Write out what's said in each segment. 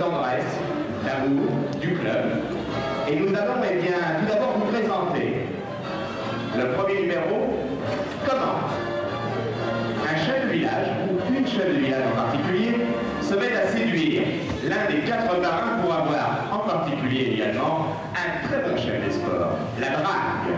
tendresse, d'amour, du club. Et nous allons, eh bien, tout d'abord vous présenter le premier numéro. Comment un chef de village, ou une chef de village en particulier, se met à séduire l'un des 4 marins pour avoir, en particulier également, un très bon chef des sports, la drague.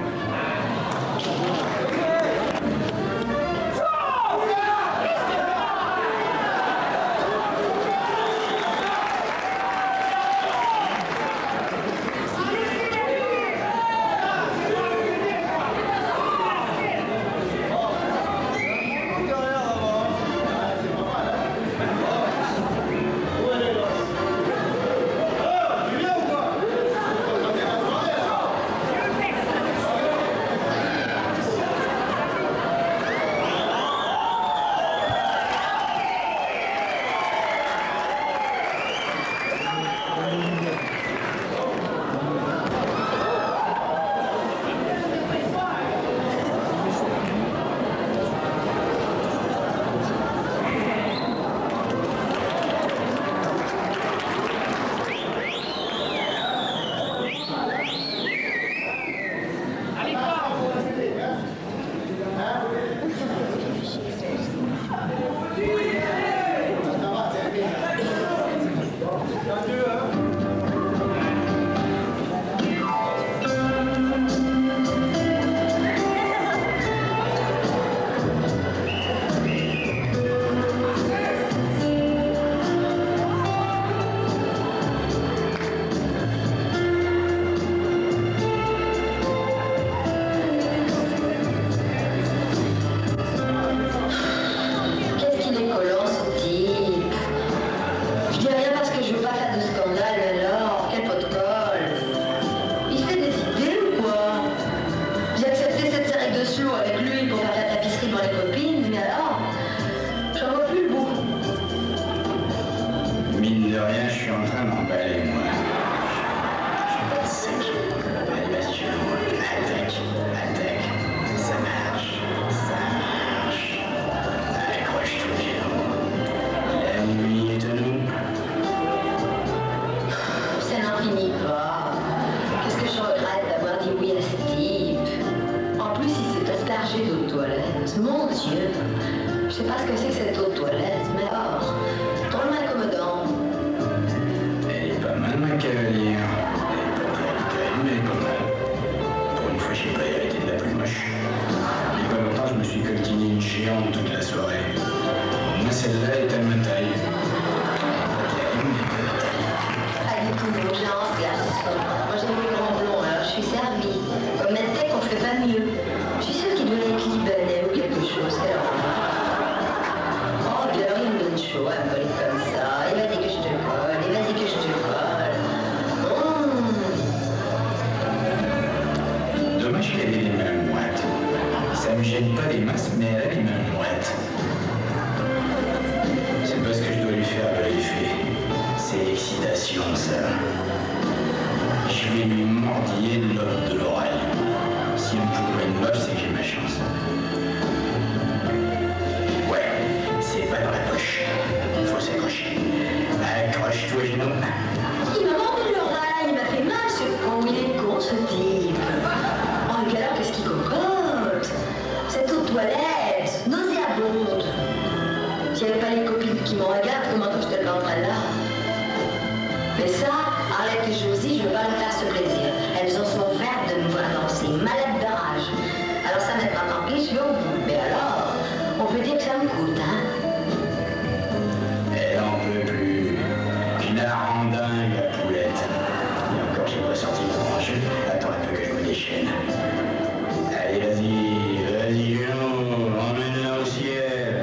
Mon Dieu, je sais pas ce que c'est que cette eau de toilette, mais or, drôlement incommodant. Elle est pas mal, ma cavalière. Elle est pas très mais pas mal. Pour une fois, j'ai pas hérité de la plus moche. Il y a pas longtemps, je me suis coltiné une géante toute la soirée. Moi, celle-là est à ma taille. Pas du tout, mon genre, garçon. Moi, j'aime les grands blonds, alors je suis servie. Comme Medtech, on fait pas mieux. Je suis sûre qu'il doit être libanais ou quelque chose. Oh, bien, il me donne chaud à me coller comme ça. Il m'a dit que je te colle, il m'a dit que je te colle. Dommage qu'elle ait les mains moites. Ça me gêne pas les masses, mais elle a les mains moites. C'est pas ce que je dois lui faire de l'effet. C'est l'excitation, ça. Je vais lui mordiller le lobe de l'oreille. Si on me joue pas une meuf, c'est que j'ai ma chance. Ouais, c'est pas dans la poche. Faut s'accrocher. Accroche-toi, genou. Il m'a mordu l'oreille, il m'a fait mal ce con, il est con ce type. Oh, et puis alors qu'est-ce qu'il cocotte? Cette eau de toilette, nauséabonde. S'il n'y avait pas les copines qui m'en regardent, comment je te le vendrais là? Mais ça, Arlette et Josie, je veux pas leur faire ce plaisir. Elles en sont vertes de me voir danser, malades de rage. Alors ça maintenant tant pis, je suis au bout. Mais alors, on peut dire que ça me coûte, hein? Elle en peut plus. Je la rends dingue, la poulette. Et encore, j'ai pas sorti le grand jeu. Attends un peu que je me déchaîne. Allez, vas-y, genou, emmène-la au ciel.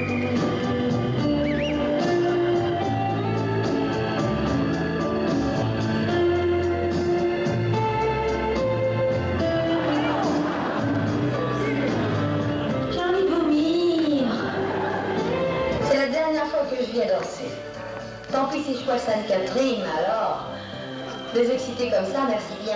Danser. Tant pis si je vois Sainte-Catherine, alors. Les exciter comme ça, merci bien.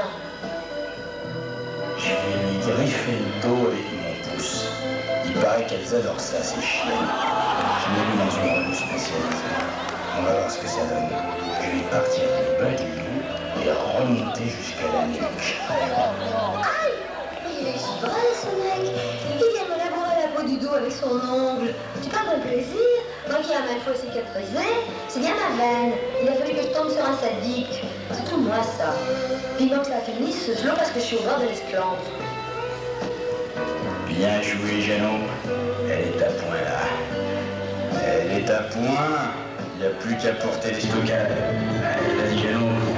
Je vais lui griffer le dos avec mon pouce. Il paraît qu'elles adorent ça, ces chiennes. Je l'ai vu dans une revue spécialisée. On va voir ce que ça donne. Je vais partir du bas du dos et remonter jusqu'à la nuque. Aïe! Il est givré, ce mec. Il vient me labourer la peau du dos avec son ongle. Tu parles de plaisir? Moi qui ai maintes fois cicatrisé, c'est bien ma veine. Il a fallu que je tombe sur un sadique. C'est tout moi, ça. Vivement que ça finisse ce slow parce que je suis au bord de l'esclante. Bien joué, Jeannot. Elle est à point, là. Elle est à point. Il n'y a plus qu'à porter les stockades. Allez, vas-y, Jeannot.